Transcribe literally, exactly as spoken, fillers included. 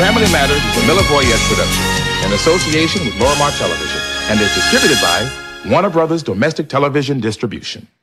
Family Matters is a Miller Boyette production in association with Lorimar Television and is distributed by Warner Brothers Domestic Television Distribution.